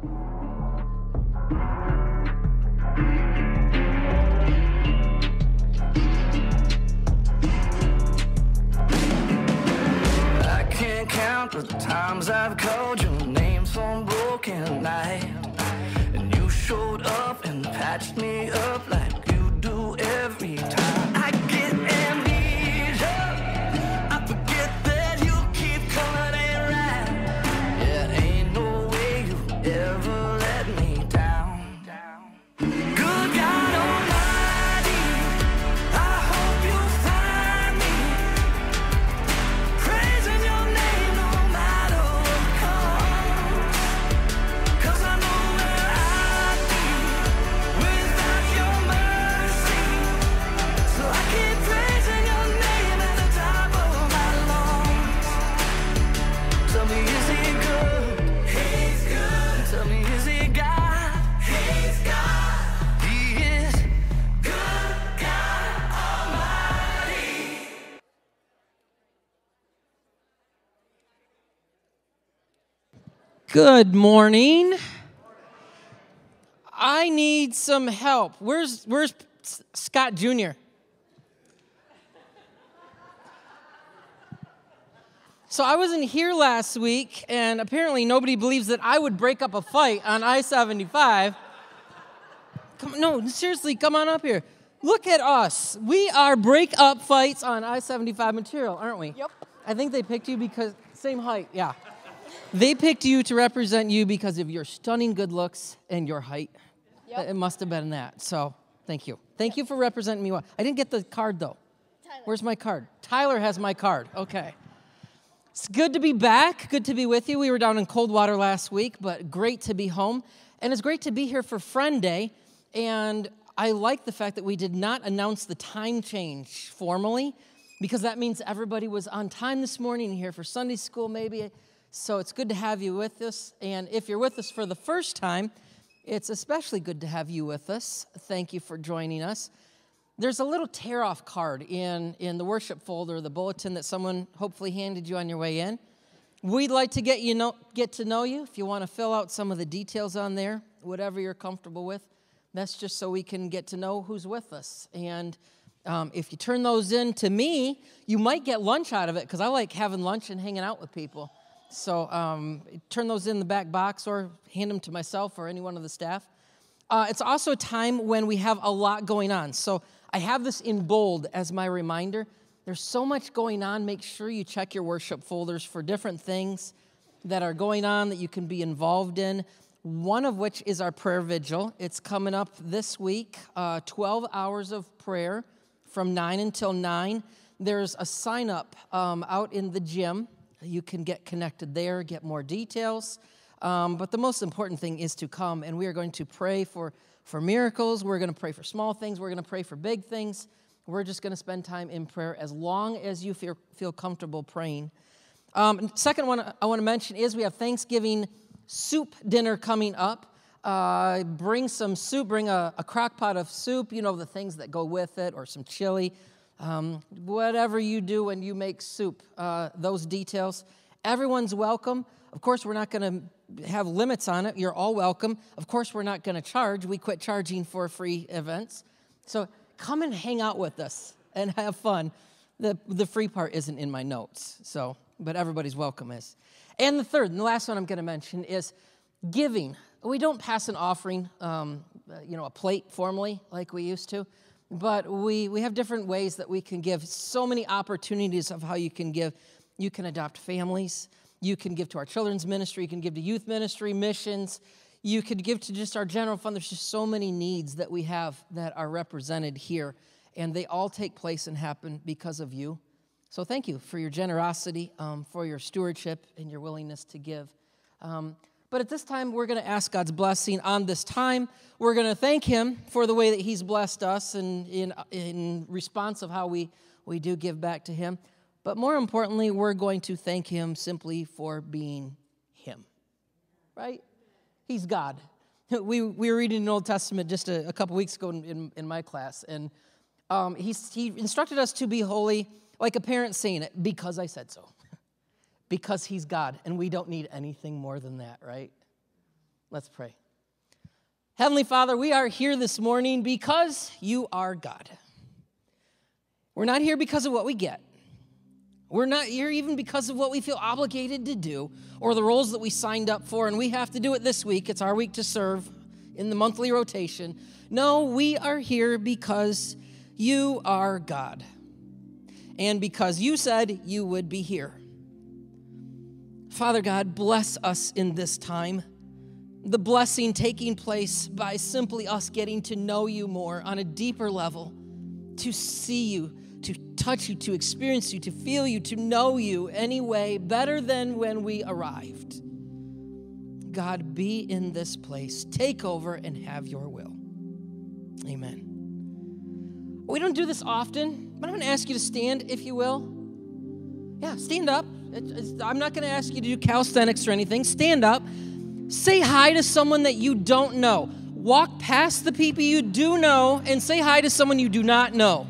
I can't count the times I've called your name some broken night, and you showed up and patched me up like you do every time. I get amnesia, I forget that you keep coming around. Yeah, ain't no way you ever let me down. Good God Almighty, I hope you find me praising your name no matter what comes. 'Cause I know where I'd be without your mercy. So I keep praising your name at the top of my lungs. Tell me, is he good? He's good. Tell me, is he God? He's God. He is good God Almighty. Good morning. I need some help. Where's Scott Jr.? So I wasn't here last week, and apparently nobody believes that I would break up a fight on I-75. No, seriously, come on up here. Look at us. We are break up fights on I-75 material, aren't we? Yep. I think they picked you because, same height, yeah. They picked you to represent you because of your stunning good looks and your height. Yep. It must have been that. So, thank you. Thank you for representing me well. I didn't get the card, though. Tyler. Where's my card? Tyler has my card. Okay. It's good to be back. Good to be with you. We were down in Coldwater last week, but great to be home. And it's great to be here for Friend Day. And I like the fact that we did not announce the time change formally, because that means everybody was on time this morning here for Sunday school maybe. So it's good to have you with us. And if you're with us for the first time, it's especially good to have you with us. Thank you for joining us. There's a little tear-off card in the worship folder, the bulletin that someone hopefully handed you on your way in. We'd like to get to know you. If you want to fill out some of the details on there, whatever you're comfortable with, that's just so we can get to know who's with us. And if you turn those in to me, you might get lunch out of it, because I like having lunch and hanging out with people. So turn those in the back box or hand them to myself or any one of the staff. It's also a time when we have a lot going on. So I have this in bold as my reminder. There's so much going on. Make sure you check your worship folders for different things that are going on that you can be involved in. One of which is our prayer vigil. It's coming up this week, 12 hours of prayer from 9 until 9. There's a sign up out in the gym. You can get connected there, get more details. But the most important thing is to come, and we are going to pray for miracles. We're going to pray for small things. We're going to pray for big things. We're just going to spend time in prayer as long as you feel comfortable praying. Second one I want to mention is we have Thanksgiving soup dinner coming up. Bring some soup. Bring a crock pot of soup, the things that go with it, or some chili. Whatever you do when you make soup, those details. Everyone's welcome. Of course, we're not going to have limits on it. You're all welcome. Of course, we're not going to charge. We quit charging for free events. So come and hang out with us and have fun. The free part isn't in my notes, but everybody's welcome is. And the third and the last one I'm going to mention is giving. We don't pass an offering, a plate formally like we used to. But we have different ways that we can give. So many opportunities of how you can give. You can adopt families. You can give to our children's ministry. You can give to youth ministry, missions. You could give to just our general fund. There's just so many needs that we have that are represented here. And they all take place and happen because of you. So thank you for your generosity, for your stewardship, and your willingness to give. But at this time, we're going to ask God's blessing on this time. We're going to thank Him for the way that He's blessed us and in response of how we do give back to Him. But more importantly, we're going to thank Him simply for being Him, right? He's God. We were reading an Old Testament just a couple weeks ago in my class, and he instructed us to be holy, like a parent saying it, because I said so. Because He's God, and we don't need anything more than that, right? Let's pray. Heavenly Father, we are here this morning because you are God. We're not here because of what we get. We're not here even because of what we feel obligated to do or the roles that we signed up for, and we have to do it this week. It's our week to serve in the monthly rotation. No, we are here because you are God, and because you said you would be here. Father God, bless us in this time. The blessing taking place by simply us getting to know you more on a deeper level, to see you, to touch you, to experience you, to feel you, to know you anyway, better than when we arrived. God, be in this place. Take over and have your will. Amen. We don't do this often, but I'm going to ask you to stand, if you will. Yeah, stand up. I'm not going to ask you to do calisthenics or anything. Stand up. Say hi to someone that you don't know. Walk past the people you do know and say hi to someone you do not know.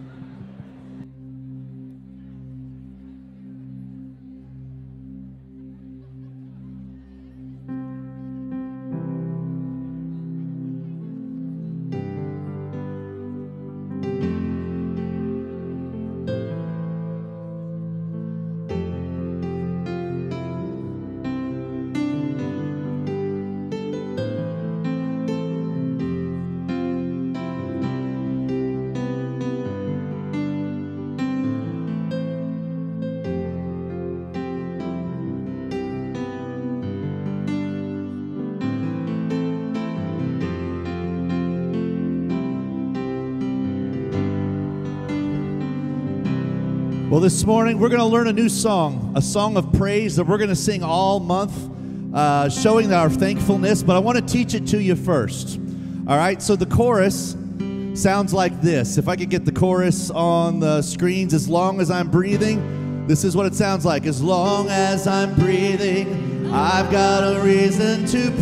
Well, this morning we're going to learn a new song, a song of praise that we're going to sing all month, showing our thankfulness, but I want to teach it to you first. All right, so the chorus sounds like this. If I could get the chorus on the screens, as long as I'm breathing, this is what it sounds like. As long as I'm breathing, I've got a reason to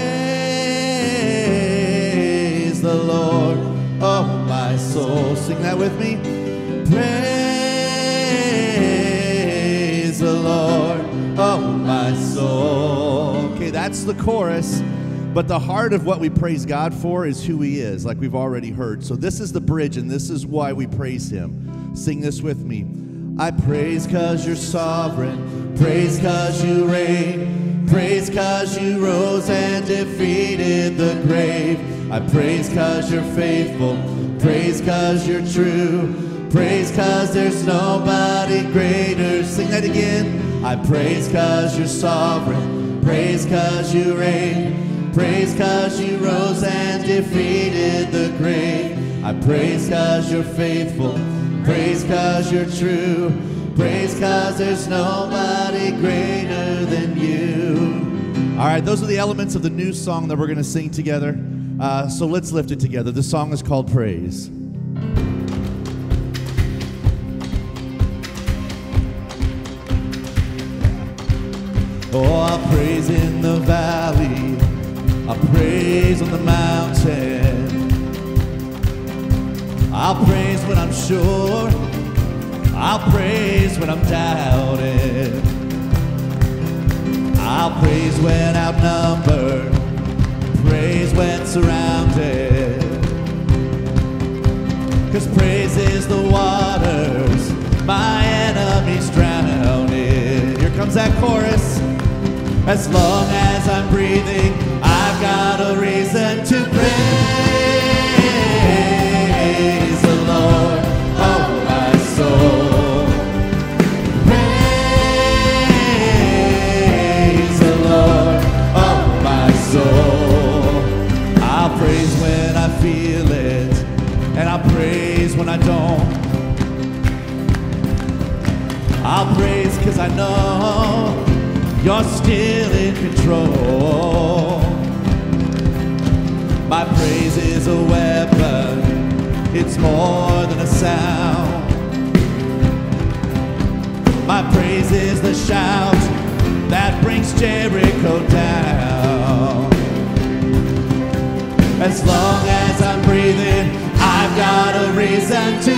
praise the Lord. Oh, my soul. Sing that with me. Praise the Lord, oh my soul. Okay, that's the chorus, but the heart of what we praise God for is who he is, like we've already heard. So this is the bridge, and this is why we praise him. Sing this with me. I praise 'cause you're sovereign, praise 'cause you reign, praise 'cause you rose and defeated the grave. I praise 'cause you're faithful, praise 'cause you're true, praise 'cause there's nobody greater. Sing that again. I praise 'cause you're sovereign, praise 'cause you reign, praise 'cause you rose and defeated the grave. I praise 'cause you're faithful, praise 'cause you're true, praise 'cause there's nobody greater than you. All right, those are the elements of the new song that we're going to sing together. So let's lift it together. The song is called Praise. Oh, I'll praise in the valley, I'll praise on the mountain. I'll praise when I'm sure, I'll praise when I'm doubting. I'll praise when outnumbered, praise when surrounded. 'Cause praise is the waters my enemies drown in. Here comes that chorus. As long as I'm breathing, I've got a reason to praise the Lord, oh my soul. Praise the Lord, oh my soul. I'll praise when I feel it, and I'll praise when I don't. I'll praise 'cause I know you're still in control. My praise is a weapon, it's more than a sound. My praise is the shout that brings Jericho down. As long as I'm breathing, I've got a reason to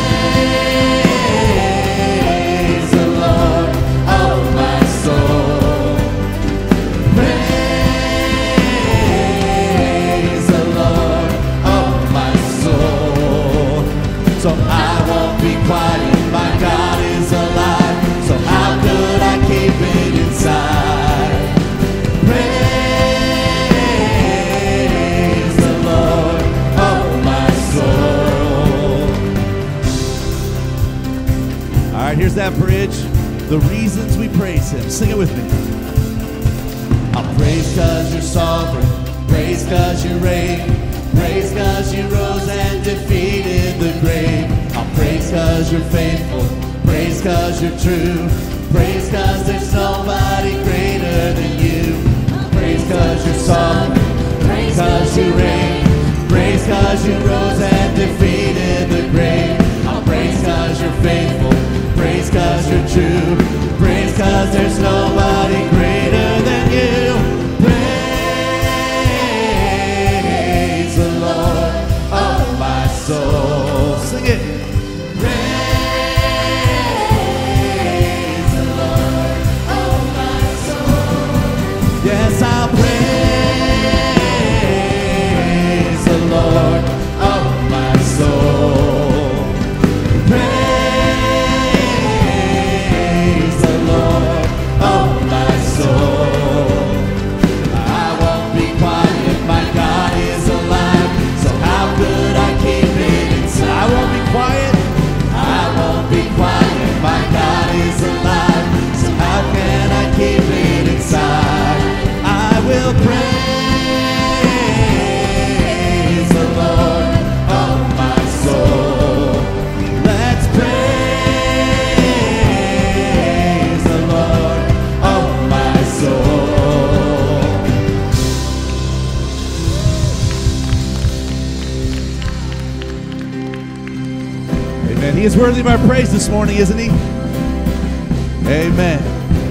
praise the Lord, oh my soul. Praise the reasons we praise him. Sing it with me. I'll praise cause you're sovereign, praise cause you reign, praise cause you rose and defeated the grave. I'll praise cause you're faithful, praise cause you're true, praise cause there's nobody greater than you. Praise cause you're sovereign, praise cause you reign, praise cause you rose and defeated the grave. I'll praise cause you're faithful, praise cause you're true, praise cause there's nobody greater than you. Praise the Lord, oh my soul. Sing it. Praise the Lord, oh my soul. Yes, I'll praise the Lord, oh my soul. Praise the Lord, oh my soul. I won't be quiet, my God is alive, so how could I keep it inside? I won't be quiet, I won't be quiet, my God is alive, so how can I keep it inside? I will praise the Lord, oh my soul. Let's praise the Lord, oh my soul. Amen. He is worthy of our praise this morning, isn't he? Amen.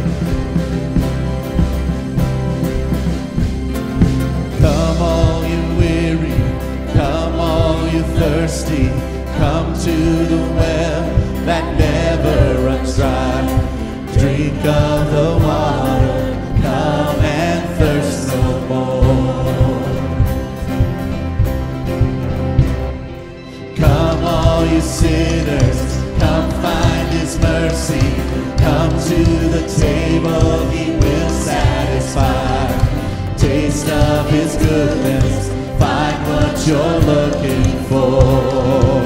Come all you weary, come all you thirsty, come to the well that never runs dry. Drink of the water, come and thirst no more. Come all you sinners, come find his mercy, come to the table, he will satisfy. Taste of his goodness, find what you're looking for.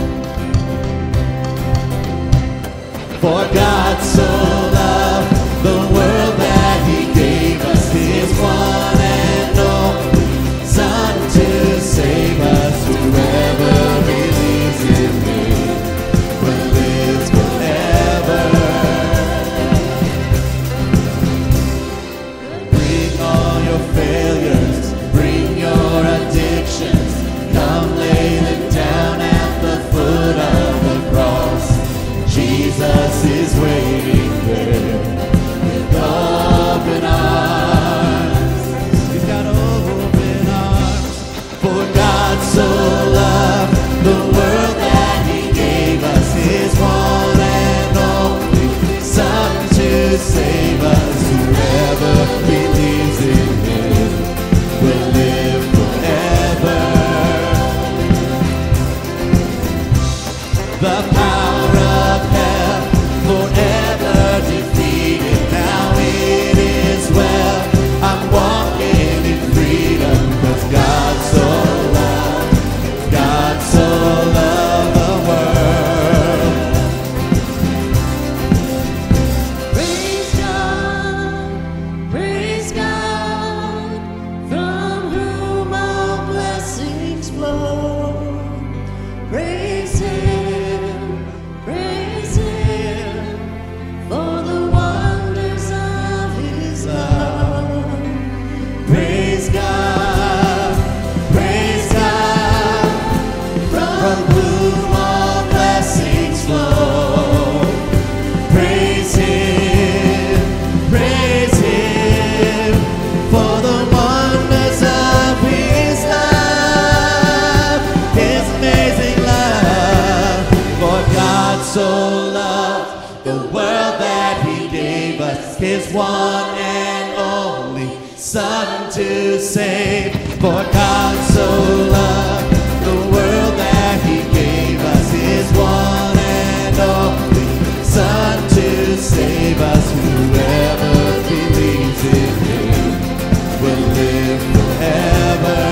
For God so loved the world that he gave us his one and only Son to save us. Whoever believes in him will live forever. Bring all your failures, bring your addictions, come lay them down at the foot of the cross. Jesus is waiting there with open arms. He's got open arms. For God so loved the world that he gave us his one and only Son to save us. Whoever believes in him will live forever. The power of hell forever defeated. Now it is well, I'm walking in freedom, 'cause God so loved the world. Praise God, from whom all blessings flow. Praise him, for the wonders of his love. Praise God, from whom all blessings flow. Praise him, for the wonders of his love, his amazing love. For God so loved the world that he gave us his one and only Son to save. For God so loved the world that he gave us his one and only Son to save us. Whoever believes in him will live forever.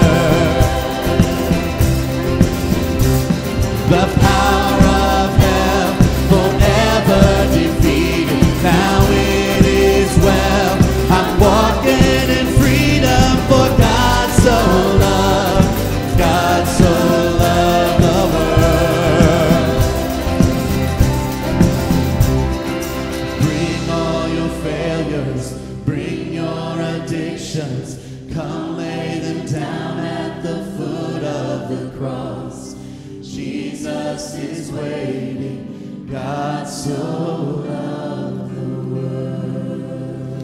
The power of hell forever defeated. Come lay them down at the foot of the cross. Jesus is waiting. God so loved the world.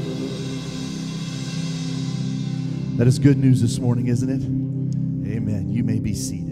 That is good news this morning, isn't it? Amen. You may be seated.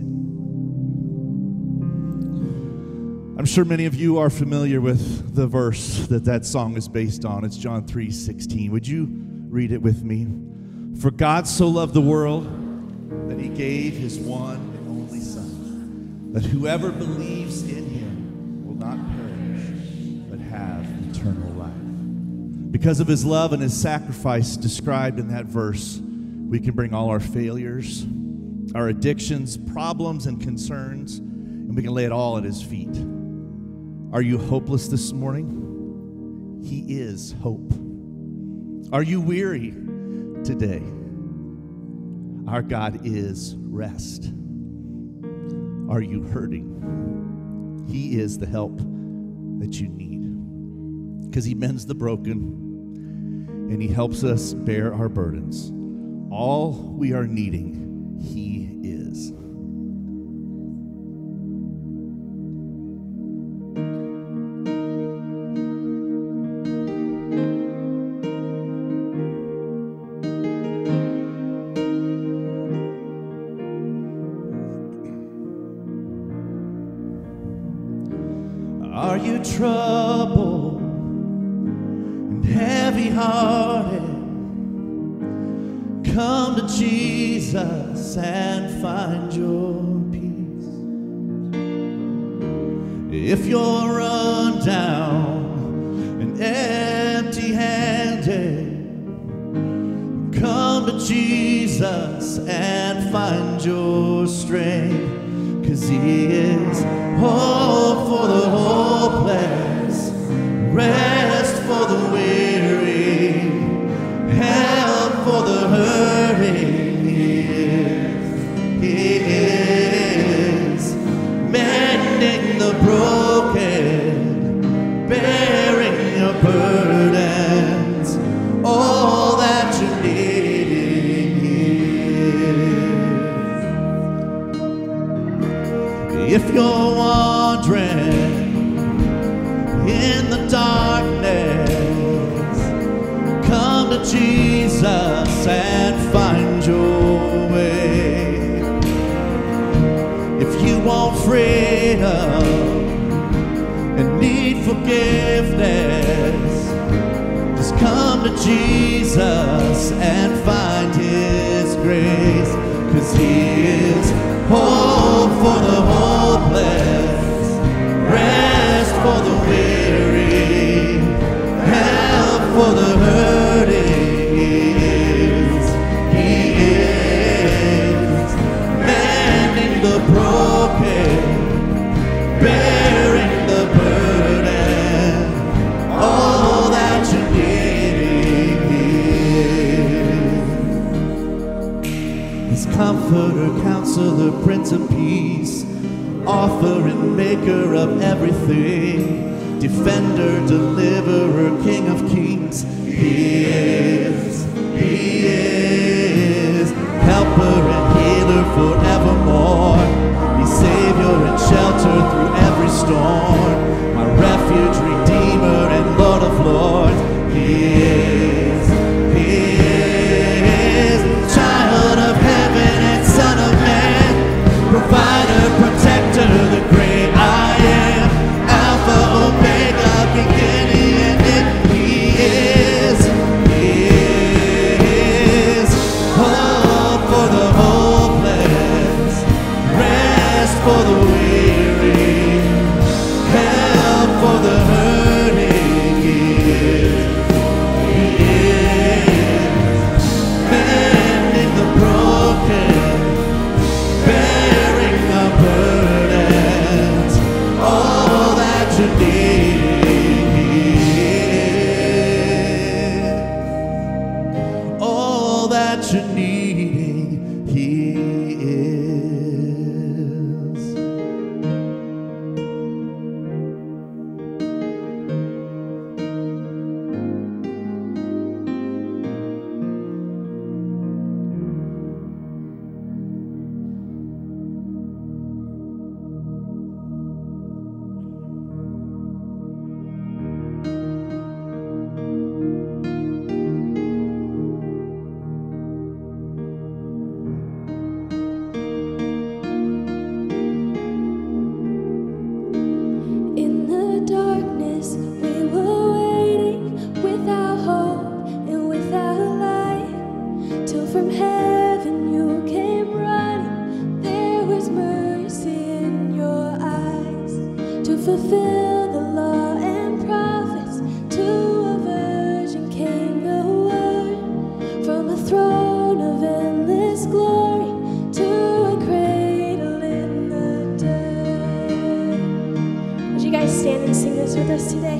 I'm sure many of you are familiar with the verse that song is based on. It's John 3:16. Would you read it with me? For God so loved the world that he gave his one and only Son, that whoever believes in him will not perish, but have eternal life. Because of his love and his sacrifice described in that verse, we can bring all our failures, our addictions, problems, and concerns, and we can lay it all at his feet. Are you hopeless this morning? He is hope. Are you weary today? Our God is rest. Are you hurting? He is the help that you need, because he mends the broken and he helps us bear our burdens. All we are needing, he is. Are you troubled and heavy-hearted? Come to Jesus and find your peace. If you're run down and empty-handed, come to Jesus and find your strength. 'Cause he is hope for the hopeless, rest for the weary, help for the hurting. He is mending the broken, bearing your burdens, all that you need. If you're wandering in the darkness, come to Jesus and find your way. If you want freedom and need forgiveness, just come to Jesus and find his grace. 'Cause he is hope for the hopeless, rest for the weary, help for the hurting. He is mending the broken, bearing the burden, all that you need. His comforter, counselor, Prince of Peace, author and maker of everything, defender, deliverer, King of Kings. He is helper and healer forevermore. He's Savior and shelter through every storm, my refuge, Redeemer, and Lord of Lords. He is child of heaven and Son of Man, provider, protector, the great I am, Alpha, Omega, beginning and end. He is hope for the hopeless, rest for the weary, help for the hurting. He is mending the broken, bearing the burdens, all that you need, all that you need, he is. from heaven you came running. There was mercy in your eyes to fulfill the law and prophets. To a virgin came the word from a throne of endless glory to a cradle in the dirt. Would you guys stand and sing this with us today?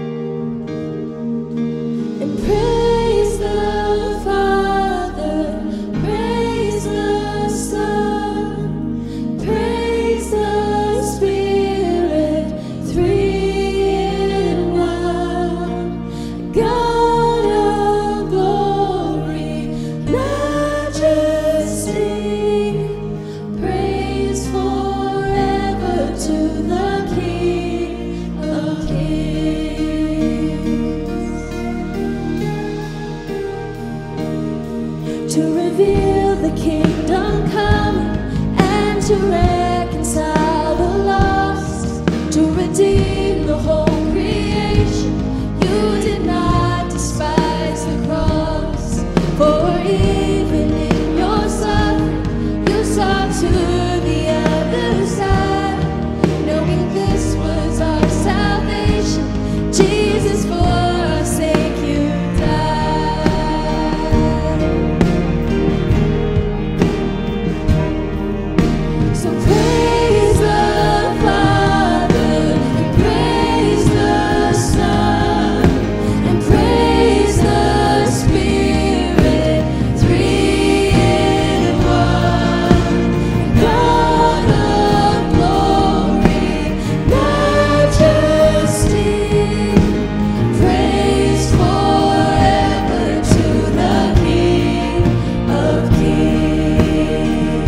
And praise the Father, praise the Son, praise the Spirit, three in one. God of glory, majesty, praise forever to the King of Kings. To reveal the kingdom coming and to reconcile the lost, to redeem the whole creation. You did not despise the cross, for even in your suffering you saw to the other side, knowing this was our salvation. Jesus, for our sake you died. So praise the Father, and praise the Son, and praise the Spirit, three in one. God of glory, majesty, praise forever to the King of Kings.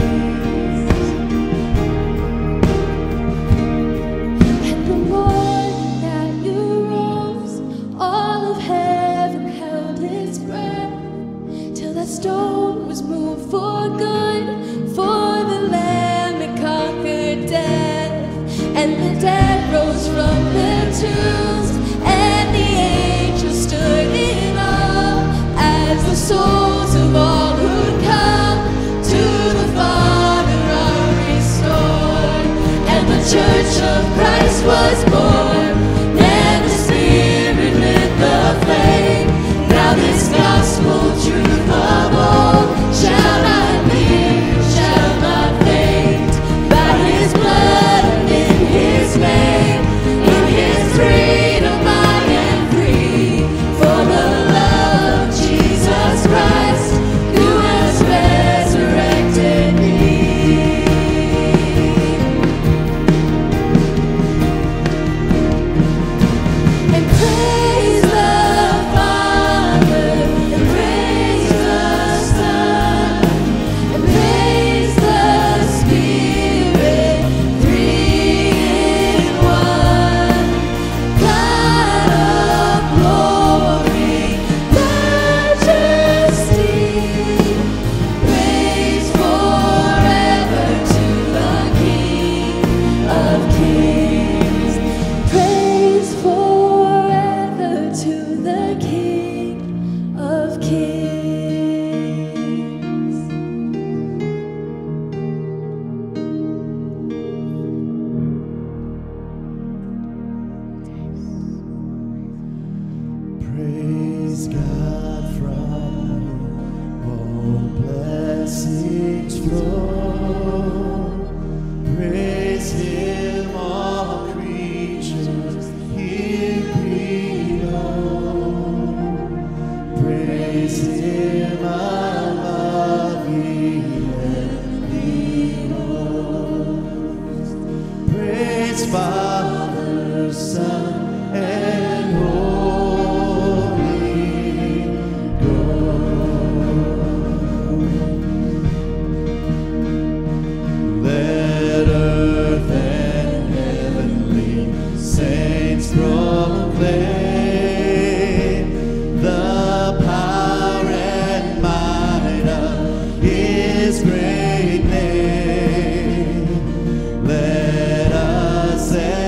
And the morning that you rose, all of heaven held its breath, till that stone was moved for good, for the Lamb that conquered death. And the dead rose from their tombs, and the angels stood in awe, as the souls of all who'd come to the Father are restored. And the Church of Christ was born, and the Spirit lit the flame. Now this gospel truth of all shall not leave, shall not faint. By His blood and in His name, in His freedom I am free. For the love of Jesus Christ, who has resurrected me. And praise the Father, and praise the Son, and praise the Spirit, three in one. God of glory, majesty, praise forever to the King of Kings. Praise forever to the King of Kings. Praise God from all blessings flow. Praise Him, all creatures here below. Praise Him above the heavenly host. Praise Father, Son, and Holy Ghost. Let earth and heavenly saints proclaim the power and might of His great name. Let us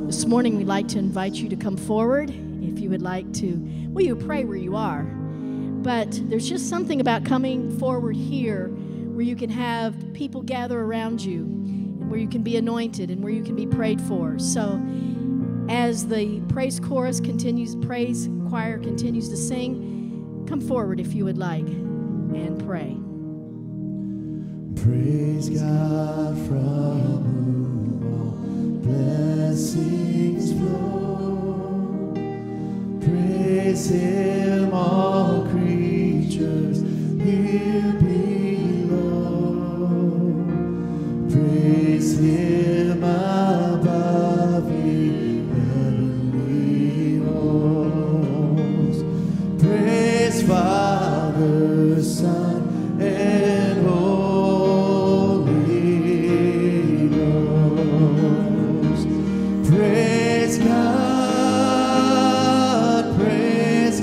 This morning, we'd like to invite you to come forward if you would like to. Well, you pray where you are, but there's just something about coming forward here where you can have people gather around you and where you can be anointed and where you can be prayed for. So as the praise choir continues to sing, come forward if you would like and pray. Praise God from whom all blessings flow. Praise Him, all creatures here below. Praise Him above ye heavenly hosts. Praise Father, Son, and Holy Ghost. Praise God, praise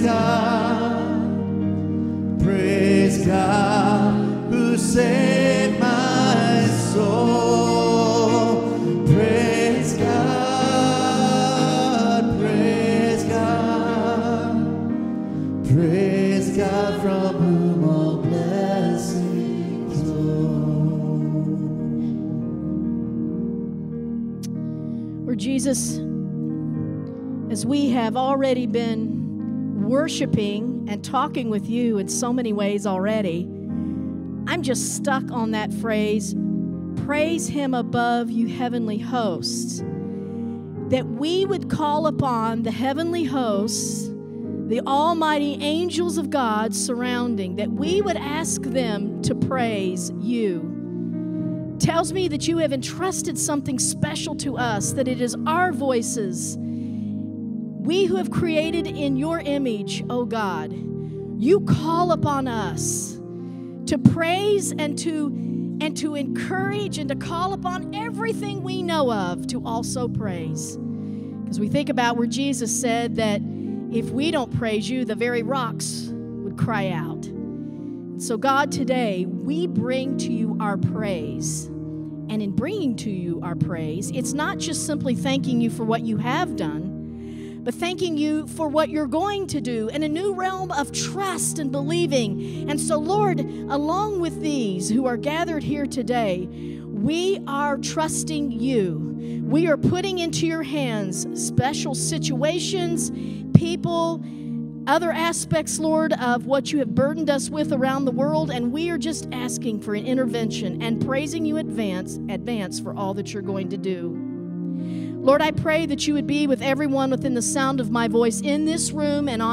God, praise God who saved my soul. Praise God, praise God, praise God from whom all blessings flow. Lord Jesus, as we have already been worshiping and talking with you in so many ways already, I'm just stuck on that phrase, praise Him above you heavenly hosts. That we would call upon the heavenly hosts, the almighty angels of God surrounding, that we would ask them to praise you. Tells me that you have entrusted something special to us, that it is our voices. We who have created in your image, O God, you call upon us to praise and to encourage and to call upon everything we know of to also praise. Because we think about where Jesus said that if we don't praise you, the very rocks would cry out. So God, today we bring to you our praise. And in bringing to you our praise, it's not just simply thanking you for what you have done, but thanking you for what you're going to do in a new realm of trust and believing. And so, Lord, along with these who are gathered here today, we are trusting you. We are putting into your hands special situations, people, other aspects, Lord, of what you have burdened us with around the world, and we are just asking for an intervention and praising you advance for all that you're going to do. Lord, I pray that you would be with everyone within the sound of my voice in this room and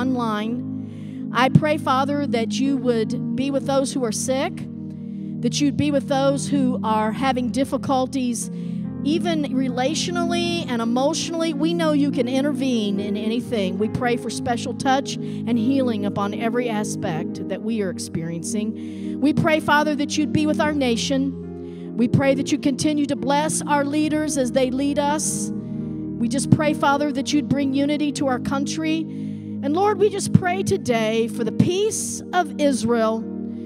online. I pray, Father, that you would be with those who are sick, that you'd be with those who are having difficulties, even relationally and emotionally. We know you can intervene in anything. We pray for special touch and healing upon every aspect that we are experiencing. We pray, Father, that you'd be with our nation. We pray that you continue to bless our leaders as they lead us. We just pray, Father, that you'd bring unity to our country. And Lord, we just pray today for the peace of Israel.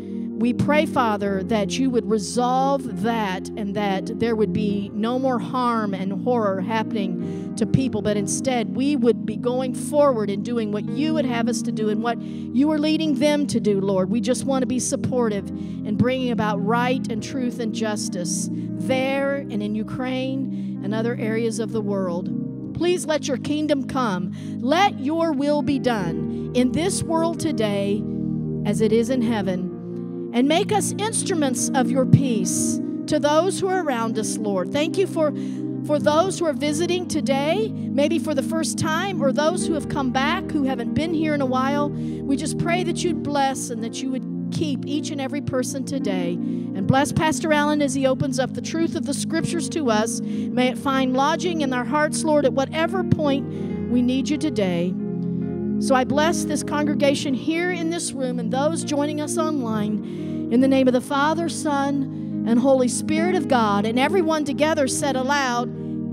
We pray, Father, that you would resolve that and that there would be no more harm and horror happening to people, but instead we would be going forward and doing what you would have us to do and what you are leading them to do, Lord. We just want to be supportive in bringing about right and truth and justice there and in Ukraine and other areas of the world. Please let your kingdom come. Let your will be done in this world today as it is in heaven. And make us instruments of your peace to those who are around us, Lord. Thank you for those who are visiting today, maybe for the first time, or those who have come back who haven't been here in a while. We just pray that you'd bless and that you would keep each and every person today. And bless Pastor Allen as he opens up the truth of the Scriptures to us. May it find lodging in our hearts, Lord, at whatever point we need you today. So I bless this congregation here in this room and those joining us online in the name of the Father, Son, and Holy Spirit of God. And everyone together said aloud,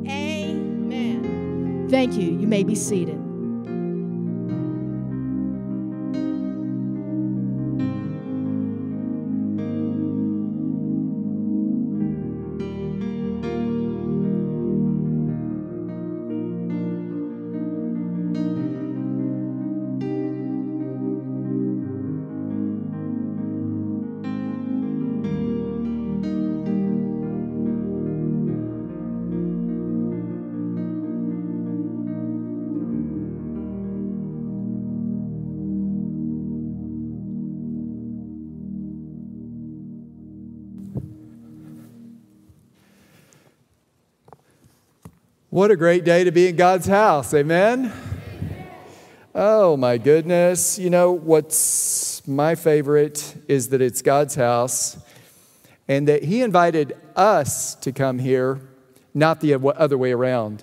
Amen. Thank you. You may be seated. What a great day to be in God's house. Amen? Oh, my goodness. You know, what's my favorite is that it's God's house and that He invited us to come here, not the other way around.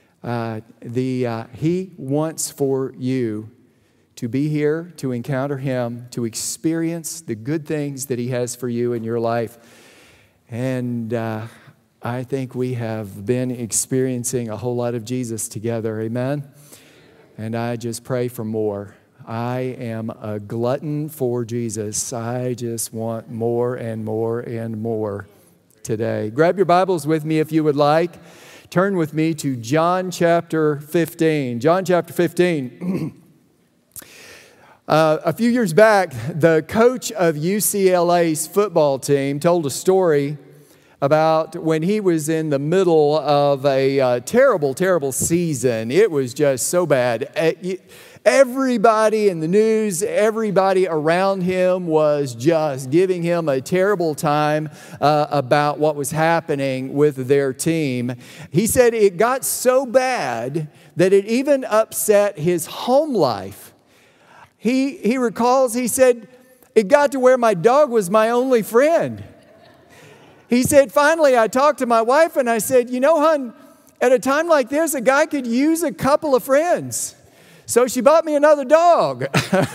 He wants for you to be here, to encounter Him, to experience the good things that He has for you in your life. And I think we have been experiencing a whole lot of Jesus together. Amen? And I just pray for more. I am a glutton for Jesus. I just want more and more and more today. Grab your Bibles with me if you would like. Turn with me to John chapter 15. John chapter 15. A few years back, the coach of UCLA's football team told a story about when he was in the middle of a terrible season. It was just so bad. Everybody in the news, everybody around him was just giving him a terrible time about what was happening with their team. He said it got so bad that it even upset his home life. He recalls, he said, it got to where my dog was my only friend. He said, finally, I talked to my wife and I said, you know, hon, at a time like this, a guy could use a couple of friends. So she bought me another dog.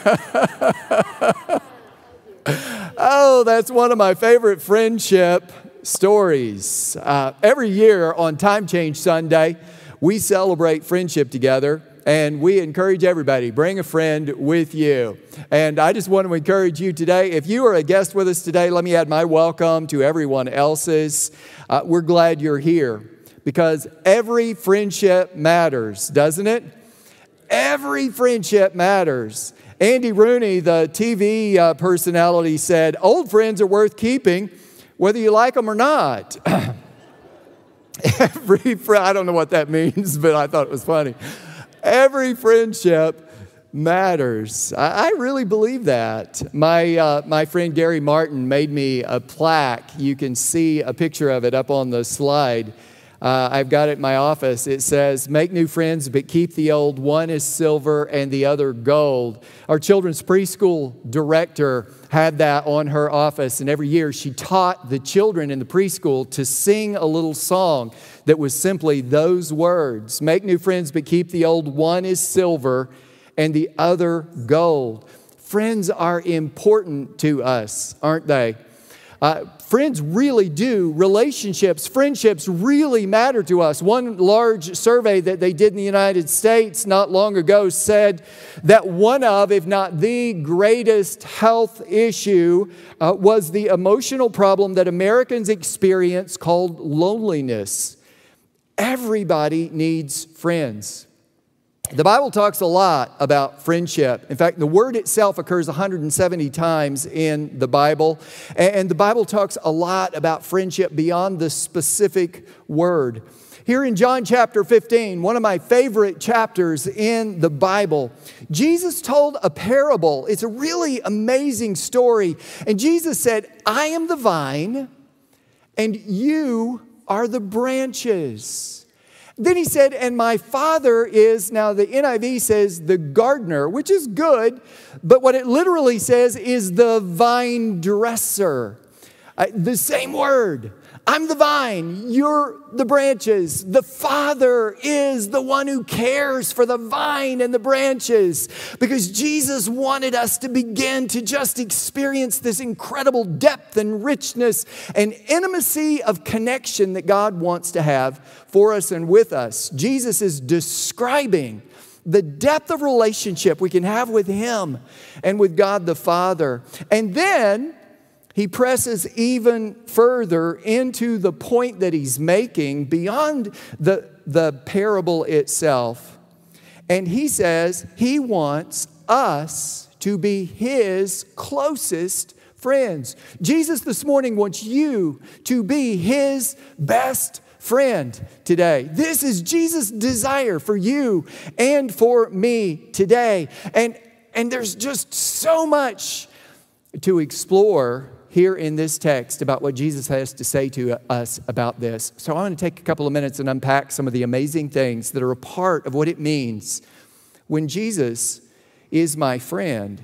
Oh, that's one of my favorite friendship stories. Every year on Time Change Sunday, we celebrate friendship together. And we encourage everybody, bring a friend with you. And I just want to encourage you today, if you are a guest with us today, let me add my welcome to everyone else's. We're glad you're here because every friendship matters, doesn't it? Every friendship matters. Andy Rooney, the TV personality, said, old friends are worth keeping, whether you like them or not. I don't know what that means, but I thought it was funny. Every friendship matters. I really believe that. My friend Gary Martin made me a plaque. You can see a picture of it up on the slide. I've got it in my office. It says, make new friends, but keep the old. One is silver and the other gold. Our children's preschool director had that on her office, and every year she taught the children in the preschool to sing a little song that was simply those words. Make new friends, but keep the old. One is silver and the other gold. Friends are important to us, aren't they? Friends really do. Friendships really matter to us. One large survey that they did in the United States not long ago said that one of, if not the greatest health issue was the emotional problem that Americans experience called loneliness. Everybody needs friends. The Bible talks a lot about friendship. In fact, the word itself occurs 170 times in the Bible. And the Bible talks a lot about friendship beyond the specific word. Here in John chapter 15, one of my favorite chapters in the Bible, Jesus told a parable. It's a really amazing story. And Jesus said, I am the vine, and you are the branches. Then he said, and my Father is, now the NIV says the gardener, which is good, but what it literally says is the vine dresser. The same word. I'm the vine, you're the branches. The Father is the one who cares for the vine and the branches, because Jesus wanted us to begin to just experience this incredible depth and richness and intimacy of connection that God wants to have for us and with us. Jesus is describing the depth of relationship we can have with Him and with God the Father. And then He presses even further into the point that He's making beyond the parable itself. And He says He wants us to be His closest friends. Jesus this morning wants you to be His best friend today. This is Jesus' desire for you and for me today. And there's just so much to explore here in this text about what Jesus has to say to us about this. So I want to take a couple of minutes and unpack some of the amazing things that are a part of what it means when Jesus is my friend.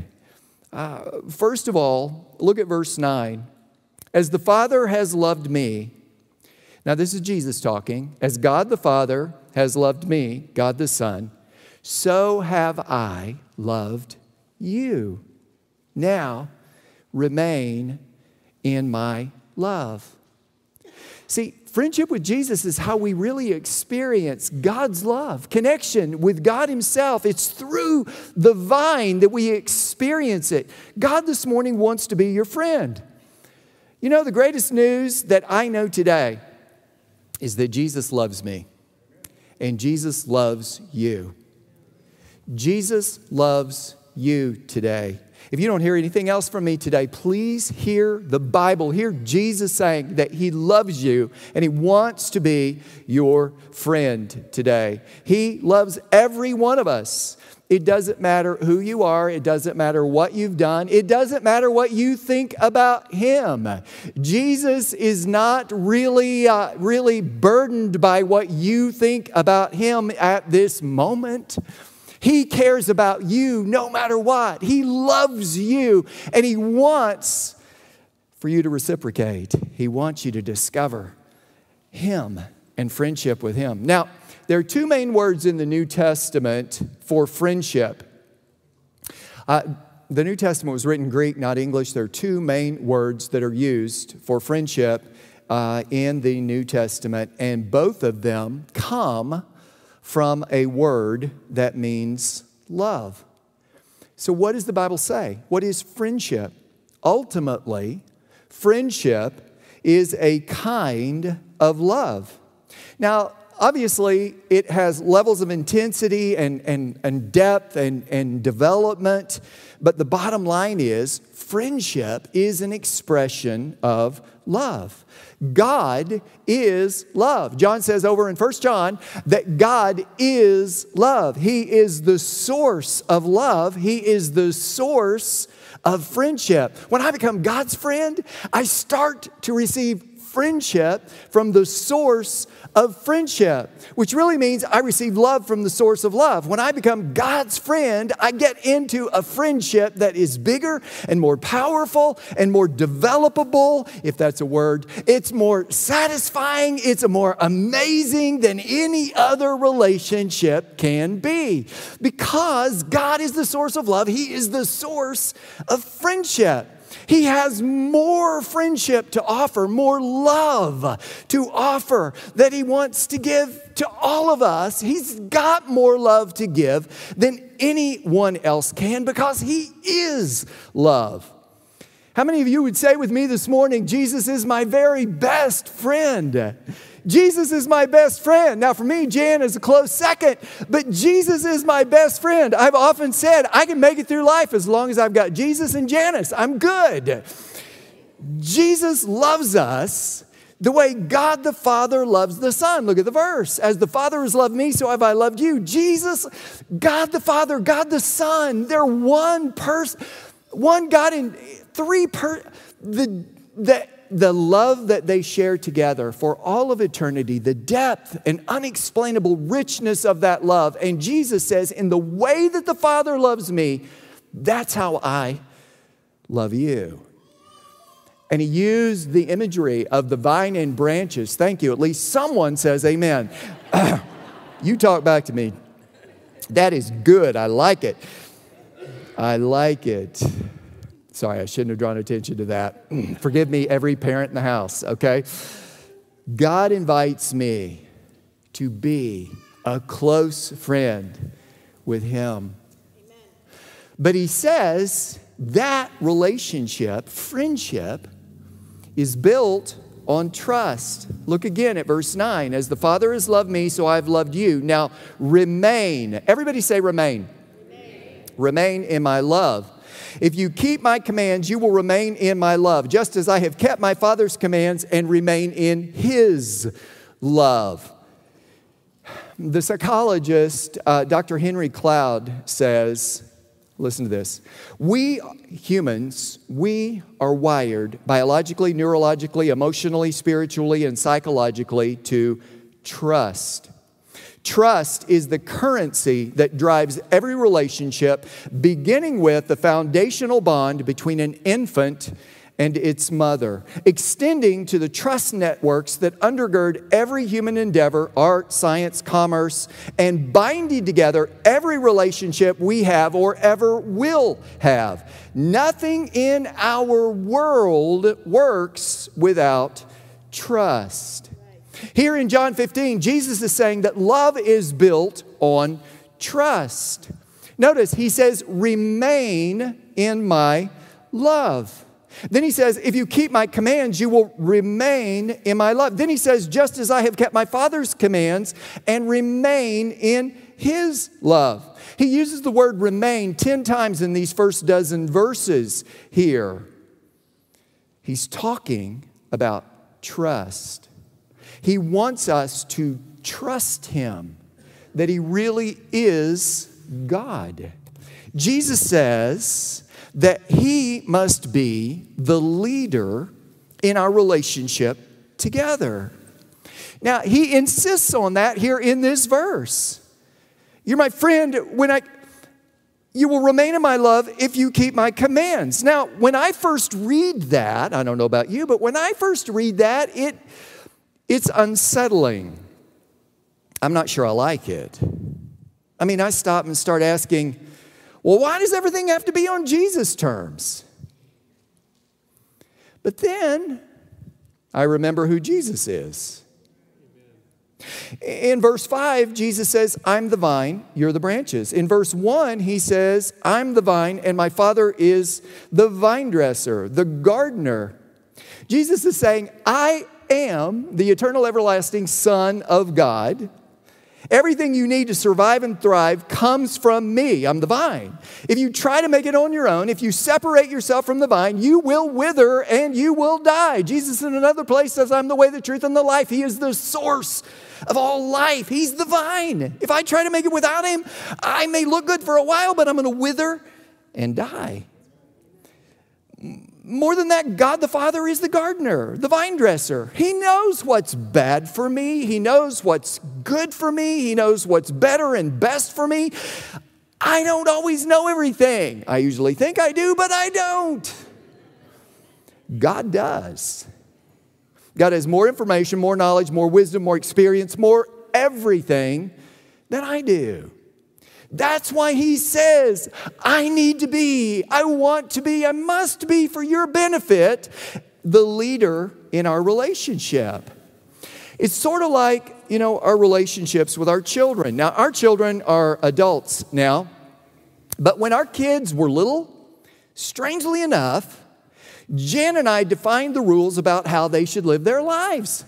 First of all, look at verse 9. As the Father has loved me, now this is Jesus talking, as God the Father has loved me, God the Son, so have I loved you. Now, remain in my love. See, friendship with Jesus is how we really experience God's love, connection with God Himself. It's through the vine that we experience it. God this morning wants to be your friend. You know, the greatest news that I know today is that Jesus loves me, and Jesus loves you. Jesus loves you today. If you don't hear anything else from me today, please hear the Bible. Hear Jesus saying that He loves you and He wants to be your friend today. He loves every one of us. It doesn't matter who you are. It doesn't matter what you've done. It doesn't matter what you think about Him. Jesus is not really burdened by what you think about Him at this moment. He cares about you no matter what. He loves you, and He wants for you to reciprocate. He wants you to discover Him and friendship with Him. Now, there are two main words in the New Testament for friendship. The New Testament was written in Greek, not English. There are two main words that are used for friendship in the New Testament, and both of them come from a word that means love. So what does the Bible say? What is friendship? Ultimately, friendship is a kind of love. Now, obviously, it has levels of intensity and depth and development, but the bottom line is friendship is an expression of love. God is love. John says over in 1 John that God is love. He is the source of love. He is the source of friendship. When I become God's friend, I start to receive friendship from the source of friendship, which really means I receive love from the source of love. When I become God's friend, I get into a friendship that is bigger and more powerful and more developable, if that's a word. It's more satisfying. It's more amazing than any other relationship can be. Because God is the source of love. He is the source of friendship. He has more friendship to offer, more love to offer that He wants to give to all of us. He's got more love to give than anyone else can because He is love. How many of you would say with me this morning, Jesus is my very best friend? Jesus is my best friend. Now for me, Jan is a close second, but Jesus is my best friend. I've often said I can make it through life as long as I've got Jesus and Janice. I'm good. Jesus loves us the way God the Father loves the Son. Look at the verse. As the Father has loved me, so have I loved you. Jesus, God the Father, God the Son, they're one person, one God in three the love that they share together for all of eternity, the depth and unexplainable richness of that love. And Jesus says, in the way that the Father loves me, that's how I love you. And He used the imagery of the vine and branches. Thank you. At least someone says amen. You talk back to me. That is good. I like it. I like it. Sorry, I shouldn't have drawn attention to that. Forgive me, every parent in the house, okay? God invites me to be a close friend with Him. Amen. But He says that relationship, friendship, is built on trust. Look again at verse 9. As the Father has loved me, so I've loved you. Now remain. Everybody say remain. Remain in my love. If you keep my commands, you will remain in my love, just as I have kept my Father's commands and remain in His love. The psychologist, Dr. Henry Cloud, says, Listen to this. We humans, we are wired biologically, neurologically, emotionally, spiritually, and psychologically to trust. Trust is the currency that drives every relationship, beginning with the foundational bond between an infant and its mother, extending to the trust networks that undergird every human endeavor, art, science, commerce, and binding together every relationship we have or ever will have. Nothing in our world works without trust. Here in John 15, Jesus is saying that love is built on trust. Notice, he says, remain in my love. Then he says, if you keep my commands, you will remain in my love. Then he says, just as I have kept my Father's commands and remain in his love. He uses the word remain 10 times in these first dozen verses here. He's talking about trust. He wants us to trust him, that he really is God. Jesus says that he must be the leader in our relationship together. Now, he insists on that here in this verse. You're my friend you will remain in my love if you keep my commands. Now, when I first read that, I don't know about you, but when I first read that, it's unsettling. I'm not sure I like it. I mean, I stop and start asking, well, why does everything have to be on Jesus' terms? But then I remember who Jesus is. In verse 5, Jesus says, I'm the vine, you're the branches. In verse 1, he says, I'm the vine and my Father is the vine dresser, the gardener. Jesus is saying, I am the eternal everlasting Son of God. Everything you need to survive and thrive comes from me. I'm the vine. If you try to make it on your own, if you separate yourself from the vine, you will wither and you will die. Jesus in another place says, I'm the way, the truth, and the life. He is the source of all life. He's the vine. If I try to make it without him, I may look good for a while, but I'm going to wither and die. More than that, God the Father is the gardener, the vine dresser. He knows what's bad for me. He knows what's good for me. He knows what's better and best for me. I don't always know everything. I usually think I do, but I don't. God does. God has more information, more knowledge, more wisdom, more experience, more everything than I do. That's why he says, I need to be, I want to be, I must be for your benefit, the leader in our relationship. It's sort of like, our relationships with our children. Now, our children are adults now, but when our kids were little, strangely enough, Jan and I defined the rules about how they should live their lives.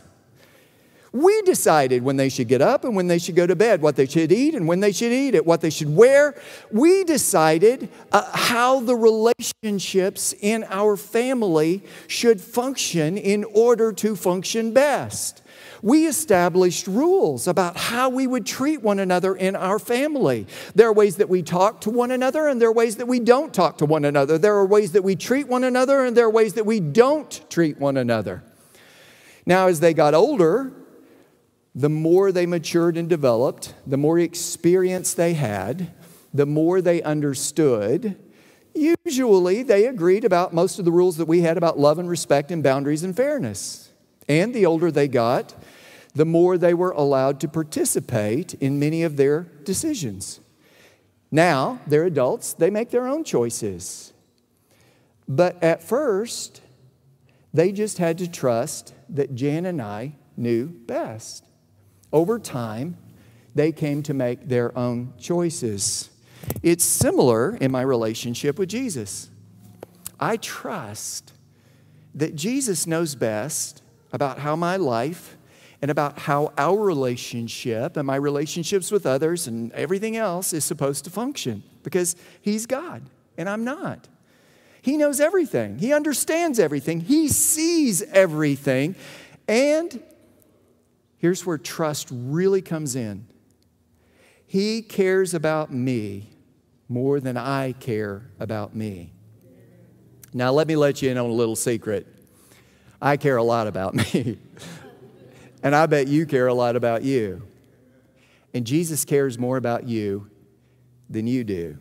We decided when they should get up and when they should go to bed, what they should eat and when they should eat it, what they should wear. We decided how the relationships in our family should function in order to function best. We established rules about how we would treat one another in our family. There are ways that we talk to one another and there are ways that we don't talk to one another. There are ways that we treat one another and there are ways that we don't treat one another. Now, as they got older, the more they matured and developed, the more experience they had, the more they understood. Usually, they agreed about most of the rules that we had about love and respect and boundaries and fairness. And the older they got, the more they were allowed to participate in many of their decisions. Now, they're adults, they make their own choices. But at first, they just had to trust that Jan and I knew best. Over time, they came to make their own choices. It's similar in my relationship with Jesus. I trust that Jesus knows best about how my life and about how our relationship and my relationships with others and everything else is supposed to function because he's God and I'm not. He knows everything. He understands everything. He sees everything. And here's where trust really comes in. He cares about me more than I care about me. Now, let me let you in on a little secret. I care a lot about me. And I bet you care a lot about you. And Jesus cares more about you than you do.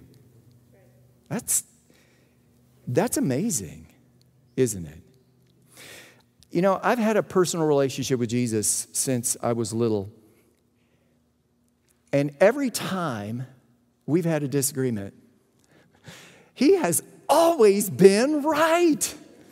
That's amazing, isn't it? You know, I've had a personal relationship with Jesus since I was little. And every time we've had a disagreement, he has always been right.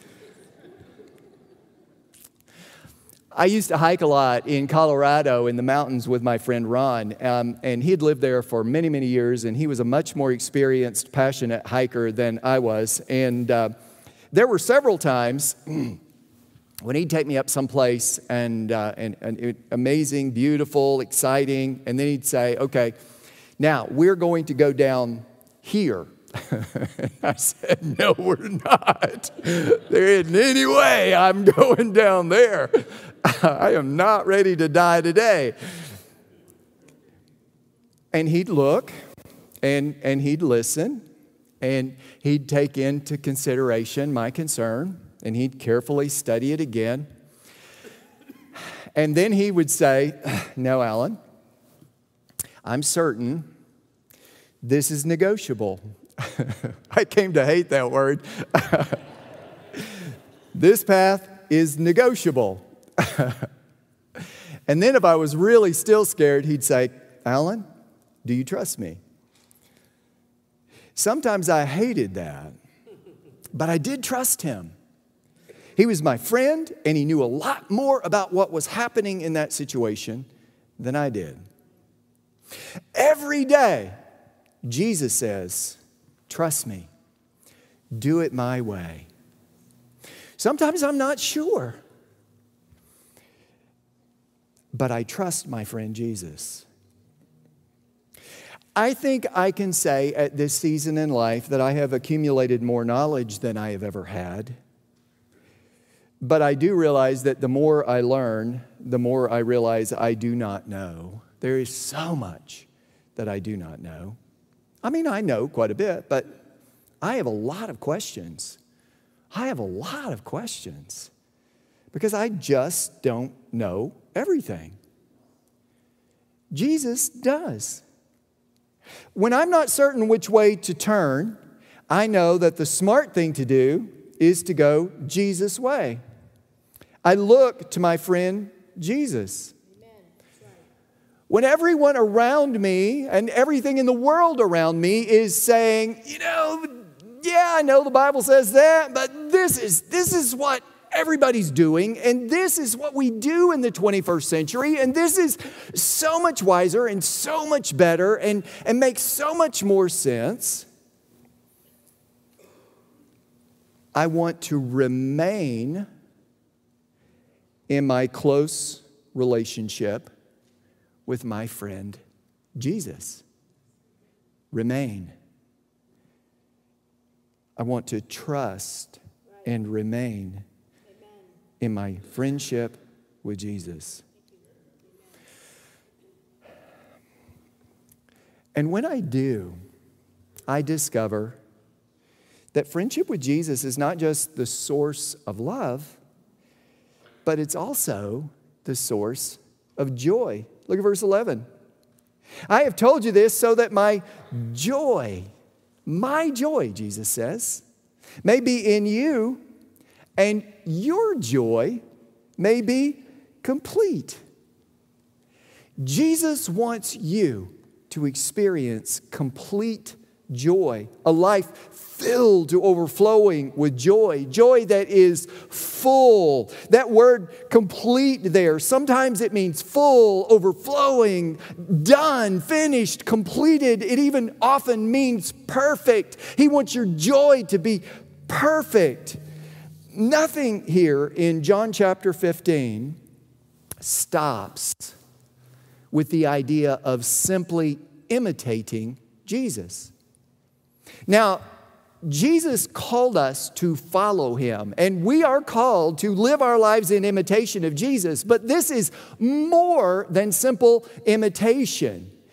I used to hike a lot in Colorado in the mountains with my friend Ron, and he had lived there for many, many years, and he was a much more experienced, passionate hiker than I was. And there were several times when he'd take me up someplace and amazing, beautiful, exciting, and then he'd say, okay, now we're going to go down here. I said, no, we're not. There isn't any way I'm going down there. I am not ready to die today. And he'd look and he'd listen and he'd take into consideration my concern and he'd carefully study it again. And then he would say, no, Alan, I'm certain this is negotiable. I came to hate that word. This path is negotiable. And then if I was really still scared, he'd say, Alan, do you trust me? Sometimes I hated that, but I did trust him. He was my friend, and he knew a lot more about what was happening in that situation than I did. Every day, Jesus says, trust me. Do it my way. Sometimes I'm not sure. But I trust my friend Jesus. I think I can say at this season in life that I have accumulated more knowledge than I have ever had. But I do realize that the more I learn, the more I realize I do not know. There is so much that I do not know. I mean, I know quite a bit, but I have a lot of questions. I have a lot of questions because I just don't know everything. Jesus does. When I'm not certain which way to turn, I know that the smart thing to do is to go Jesus' way. I look to my friend Jesus. When everyone around me and everything in the world around me is saying, you know, yeah, I know the Bible says that, but this is what everybody's doing, and this is what we do in the 21st century, and this is so much wiser and so much better and makes so much more sense. I want to remain in my close relationship with my friend Jesus. Remain. I want to trust and remain in my friendship with Jesus. And when I do, I discover that friendship with Jesus is not just the source of love, but it's also the source of joy. Look at verse 11. I have told you this so that my joy, Jesus says, may be in you, and your joy may be complete. Jesus wants you to experience complete joy, a life filled to overflowing with joy, joy that is full. That word complete there, sometimes it means full, overflowing, done, finished, completed. It even often means perfect. He wants your joy to be perfect. Nothing here in John chapter 15 stops with the idea of simply imitating Jesus. Now, Jesus called us to follow him, and we are called to live our lives in imitation of Jesus, but this is more than simple imitation.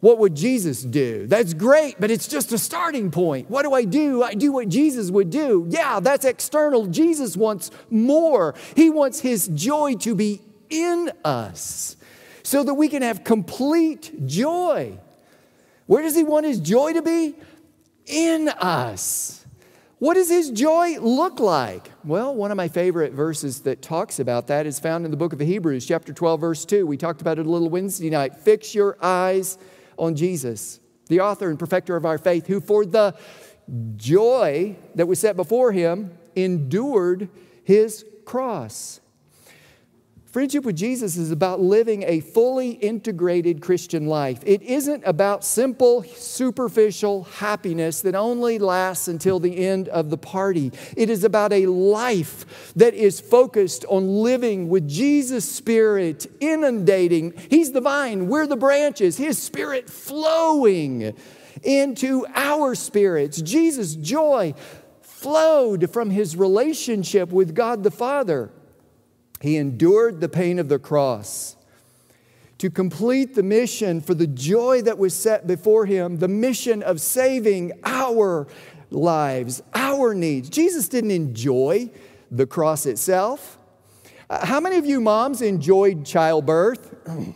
What would Jesus do? That's great, but it's just a starting point. What do? I do what Jesus would do. Yeah, that's external. Jesus wants more. He wants his joy to be in us so that we can have complete joy. Where does he want his joy to be? In us. What does his joy look like? Well, one of my favorite verses that talks about that is found in the book of Hebrews, chapter 12, verse 2. We talked about it a little Wednesday night. Fix your eyes on Jesus, the author and perfecter of our faith, who for the joy that was set before him endured his cross. Friendship with Jesus is about living a fully integrated Christian life. It isn't about simple, superficial happiness that only lasts until the end of the party. It is about a life that is focused on living with Jesus' Spirit inundating. He's the vine, we're the branches. His Spirit flowing into our spirits. Jesus' joy flowed from his relationship with God the Father. He endured the pain of the cross to complete the mission for the joy that was set before him, the mission of saving our lives, our needs. Jesus didn't enjoy the cross itself. How many of you moms enjoyed childbirth?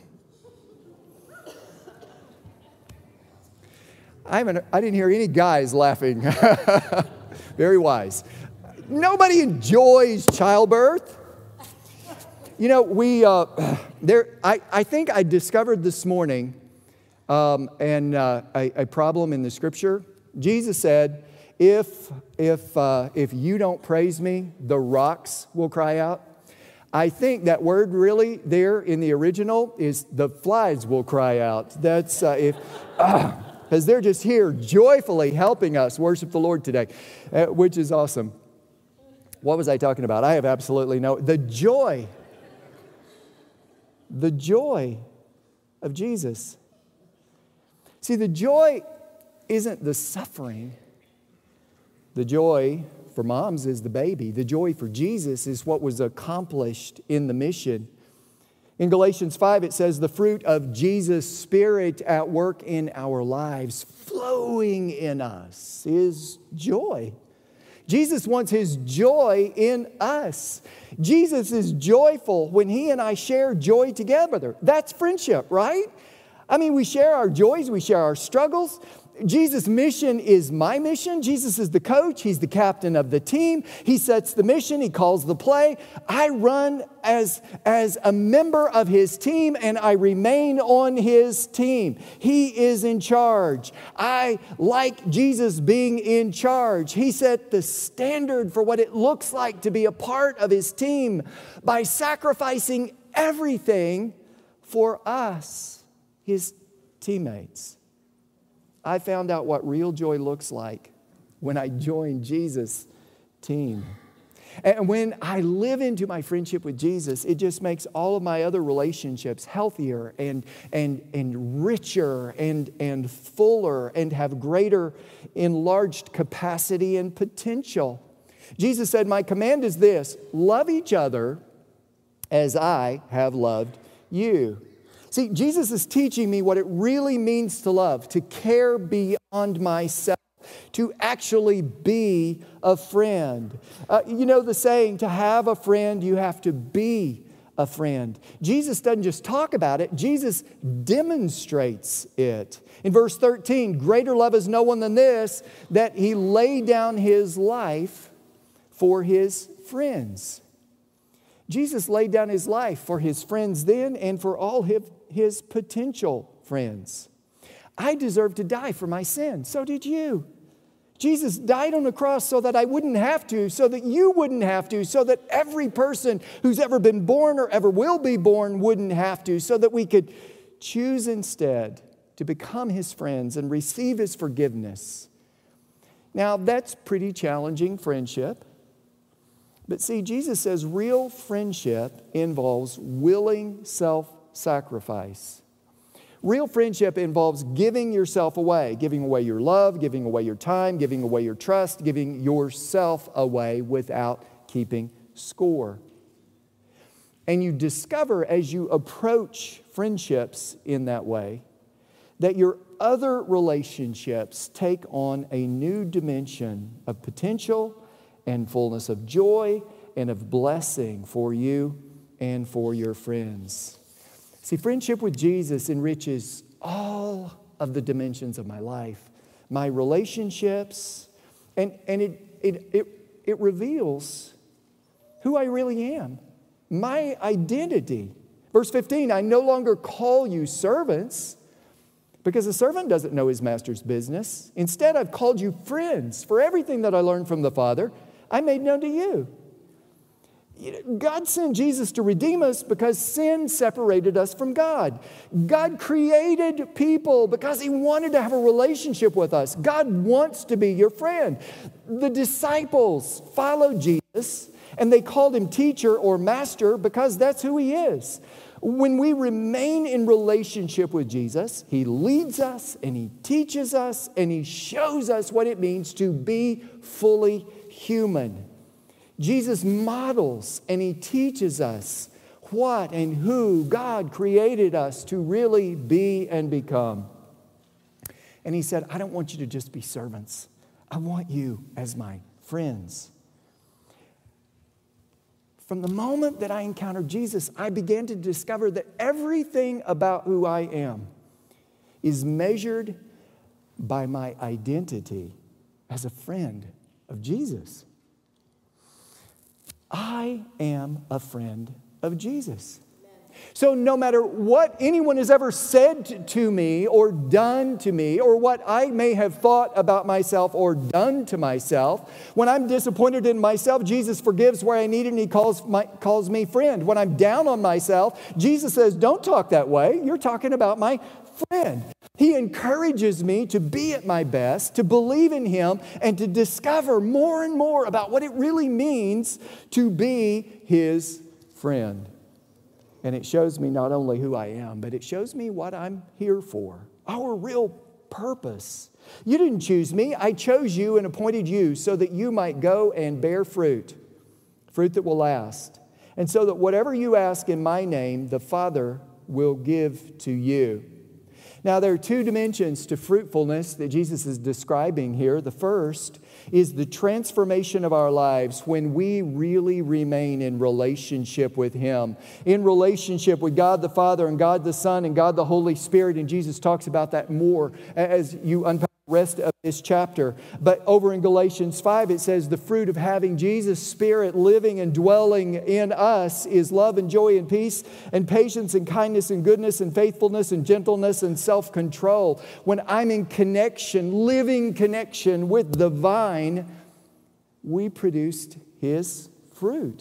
I didn't hear any guys laughing. Very wise. Nobody enjoys childbirth. You know, I think I discovered this morning a problem in the Scripture. Jesus said, if you don't praise me, the rocks will cry out. I think that word really there in the original is the flies will cry out. That's because they're just here joyfully helping us worship the Lord today, which is awesome. What was I talking about? I have absolutely the joy of Jesus. See, the joy isn't the suffering. The joy for moms is the baby. The joy for Jesus is what was accomplished in the mission. In Galatians 5, it says, the fruit of Jesus' Spirit at work in our lives, flowing in us, is joy. Jesus wants his joy in us. Jesus is joyful when he and I share joy together. That's friendship, right? I mean, we share our joys, we share our struggles. Jesus' mission is my mission. Jesus is the coach. He's the captain of the team. He sets the mission. He calls the play. I run as a member of his team, and I remain on his team. He is in charge. I like Jesus being in charge. He set the standard for what it looks like to be a part of his team by sacrificing everything for us, his teammates. I found out what real joy looks like when I joined Jesus' team. And when I live into my friendship with Jesus, it just makes all of my other relationships healthier and richer and fuller and have greater enlarged capacity and potential. Jesus said, my command is this, love each other as I have loved you. See, Jesus is teaching me what it really means to love, to care beyond myself, to actually be a friend. You know the saying, to have a friend, you have to be a friend. Jesus doesn't just talk about it, Jesus demonstrates it. In verse 13, greater love is no one than this, that he laid down his life for his friends. Jesus laid down his life for his friends then and for all his potential friends. I deserve to die for my sin. So did you. Jesus died on the cross so that I wouldn't have to, so that you wouldn't have to, so that every person who's ever been born or ever will be born wouldn't have to, so that we could choose instead to become his friends and receive his forgiveness. Now, that's pretty challenging friendship. But see, Jesus says real friendship involves willing self-sacrifice. Real friendship involves giving yourself away, giving away your love, giving away your time, giving away your trust, giving yourself away without keeping score. And you discover as you approach friendships in that way that your other relationships take on a new dimension of potential and fullness of joy and of blessing for you and for your friends. See, friendship with Jesus enriches all of the dimensions of my life, my relationships, and it reveals who I really am, my identity. Verse 15, I no longer call you servants, because a servant doesn't know his master's business. Instead, I've called you friends. For everything that I learned from the Father, I made known to you. God sent Jesus to redeem us because sin separated us from God. God created people because He wanted to have a relationship with us. God wants to be your friend. The disciples followed Jesus, and they called Him teacher or master because that's who He is. When we remain in relationship with Jesus, He leads us and He teaches us and He shows us what it means to be fully human. Jesus models and He teaches us what and who God created us to really be and become. And He said, I don't want you to just be servants. I want you as my friends. From the moment that I encountered Jesus, I began to discover that everything about who I am is measured by my identity as a friend of Jesus. I am a friend of Jesus. So no matter what anyone has ever said to me or done to me, or what I may have thought about myself or done to myself, when I'm disappointed in myself, Jesus forgives where I need it and He calls me friend. When I'm down on myself, Jesus says, don't talk that way. You're talking about my friend. He encourages me to be at my best, to believe in Him, and to discover more and more about what it really means to be His friend. And it shows me not only who I am, but it shows me what I'm here for, our real purpose. You didn't choose me. I chose you and appointed you so that you might go and bear fruit that will last. And so that whatever you ask in my name, the Father will give to you. Now, there are two dimensions to fruitfulness that Jesus is describing here. The first is the transformation of our lives when we really remain in relationship with Him, in relationship with God the Father and God the Son and God the Holy Spirit. And Jesus talks about that more as you unpack the rest of this chapter. But over in Galatians 5, it says the fruit of having Jesus' Spirit living and dwelling in us is love and joy and peace and patience and kindness and goodness and faithfulness and gentleness and self-control. When I'm in connection, living connection with the vine, we produced His fruit.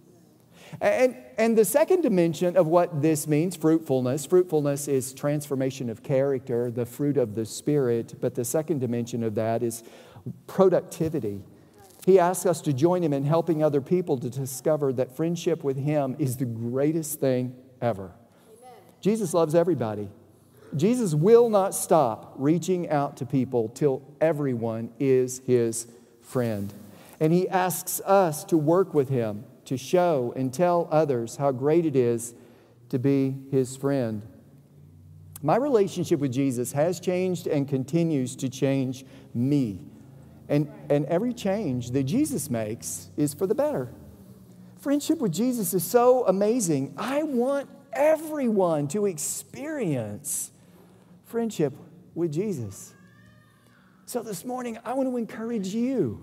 And the second dimension of what this means, fruitfulness is transformation of character, the fruit of the Spirit. But the second dimension of that is productivity. He asks us to join Him in helping other people to discover that friendship with Him is the greatest thing ever. Amen. Jesus loves everybody. Jesus will not stop reaching out to people till everyone is His friend. And He asks us to work with Him, to show and tell others how great it is to be His friend. My relationship with Jesus has changed and continues to change me. And every change that Jesus makes is for the better. Friendship with Jesus is so amazing. I want everyone to experience friendship with Jesus. So this morning, I want to encourage you.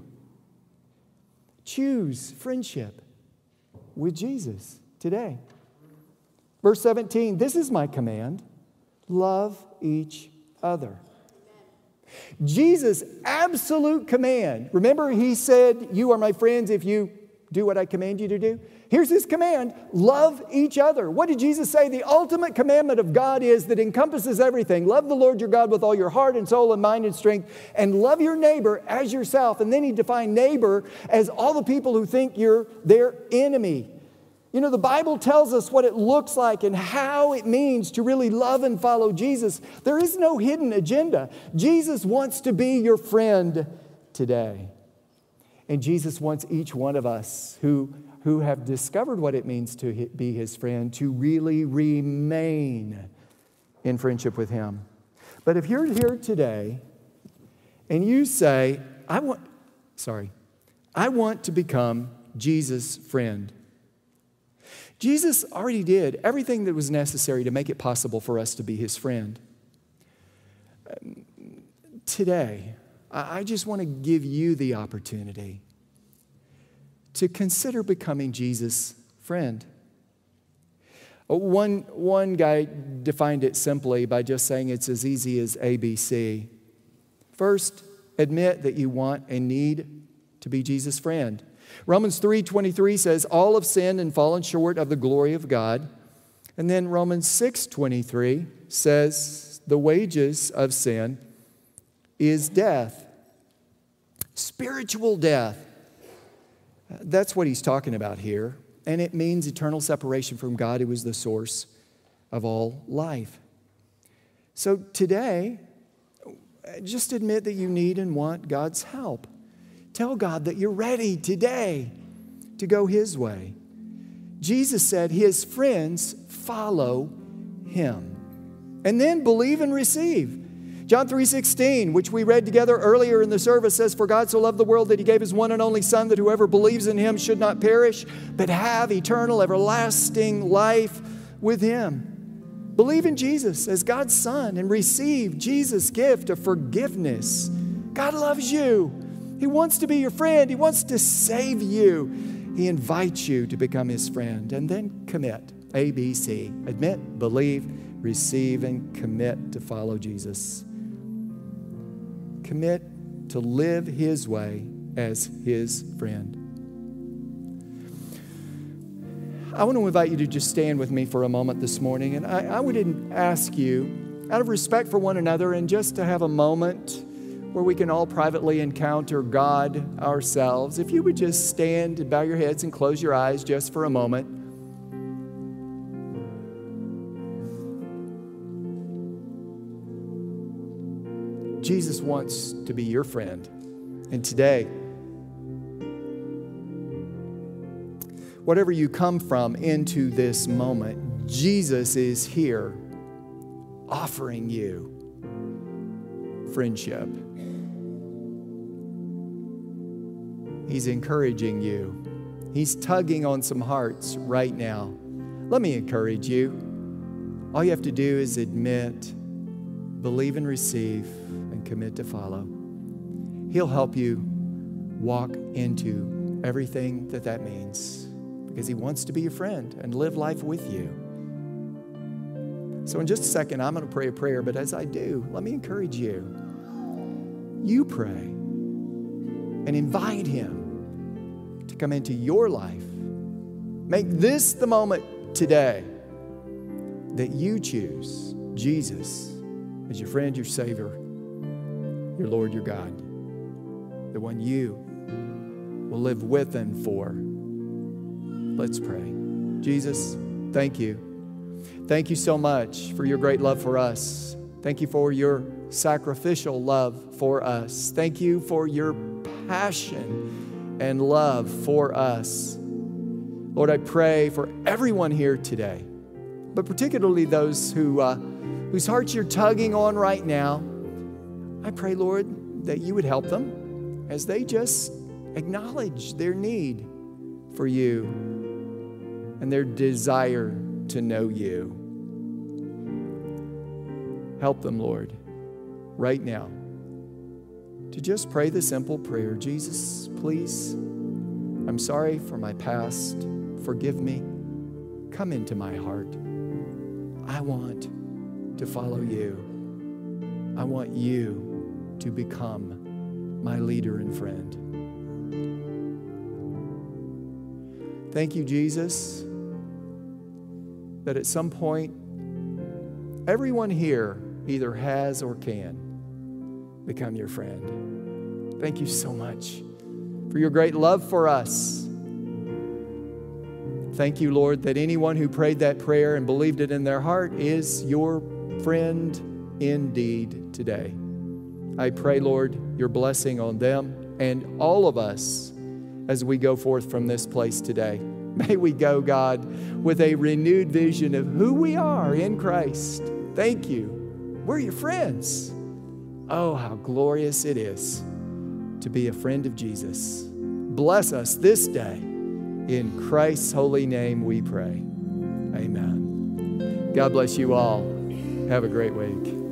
Choose friendship with Jesus today. Verse 17, this is my command. Love each other. Jesus' absolute command. Remember, He said, you are my friends if you do what I command you to do. Here's His command. Love each other. What did Jesus say? The ultimate commandment of God is that encompasses everything. Love the Lord your God with all your heart and soul and mind and strength, and love your neighbor as yourself. And then He defined neighbor as all the people who think you're their enemy. You know, the Bible tells us what it looks like and how it means to really love and follow Jesus. There is no hidden agenda. Jesus wants to be your friend today. And Jesus wants each one of us who have discovered what it means to be His friend to really remain in friendship with Him. But if you're here today and you say, I want to become Jesus' friend. Jesus already did everything that was necessary to make it possible for us to be his friend. Today, I just want to give you the opportunity to consider becoming Jesus' friend. One guy defined it simply by just saying it's as easy as ABC. First, admit that you want and need to be Jesus' friend. Romans 3:23 says, all have sinned and fallen short of the glory of God. And then Romans 6:23 says, the wages of sin is death. Spiritual death. That's what he's talking about here. And it means eternal separation from God, who is the source of all life. So today, just admit that you need and want God's help. Tell God that you're ready today to go his way. Jesus said his friends follow him. And then believe and receive. John 3:16, which we read together earlier in the service, says, for God so loved the world that he gave his one and only Son, that whoever believes in him should not perish, but have eternal, everlasting life with him. Believe in Jesus as God's Son and receive Jesus' gift of forgiveness. God loves you. He wants to be your friend. He wants to save you. He invites you to become his friend. And then commit. ABC. Admit, believe, receive, and commit to follow Jesus. Commit to live his way as his friend. I want to invite you to just stand with me for a moment this morning. And I would ask you, out of respect for one another, and just to have a moment where we can all privately encounter God ourselves, if you would just stand and bow your heads and close your eyes just for a moment. Jesus wants to be your friend. And today, whatever you come from into this moment, Jesus is here offering you friendship. He's encouraging you. He's tugging on some hearts right now. Let me encourage you. All you have to do is admit, believe and receive, and commit to follow. He'll help you walk into everything that means, because he wants to be your friend and live life with you. So in just a second, I'm going to pray a prayer, but as I do, let me encourage you. You pray and invite him to come into your life. Make this the moment today that you choose Jesus as your friend, your Savior, your Lord, your God, the one you will live with and for. Let's pray. Jesus, thank you. Thank you so much for your great love for us. Thank you for your sacrificial love for us. Thank you for your passion and love for us. Lord, I pray for everyone here today, but particularly those whose hearts you're tugging on right now. I pray, Lord, that you would help them as they just acknowledge their need for you and their desire to know you. Help them, Lord, right now to just pray the simple prayer. Jesus, please, I'm sorry for my past. Forgive me. Come into my heart. I want to follow you. I want you to become my leader and friend. Thank you, Jesus, that at some point, everyone here either has or can become your friend. Thank you so much for your great love for us. Thank you, Lord, that anyone who prayed that prayer and believed it in their heart is your friend indeed today. I pray, Lord, your blessing on them and all of us as we go forth from this place today. May we go, God, with a renewed vision of who we are in Christ. Thank you We're your friends. Oh, how glorious it is to be a friend of Jesus. Bless us this day. In Christ's holy name we pray. Amen. God bless you all. Have a great week.